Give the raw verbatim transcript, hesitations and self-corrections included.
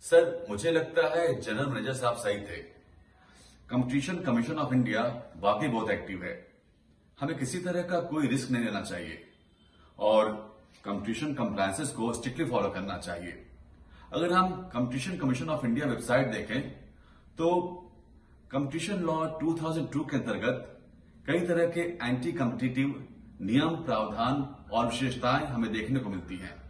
Sir, मुझे लगता है जनरल मैनेजर साहब सही थे। कंपटीशन कमीशन ऑफ इंडिया वाकई बहुत एक्टिव है। हमें किसी तरह का कोई रिस्क नहीं लेना चाहिए और कंपटीशन कंप्लायंसेस को स्ट्रिक्टली फॉलो करना चाहिए। अगर हम competition commission of India website देखें तो कंपटीशन लॉ दो हज़ार दो के अंतर्गत कई तरह के एंटी कॉम्पिटिटिव नियम, प्रावधान और विशेषताएं हमें देखने को मिलती हैं।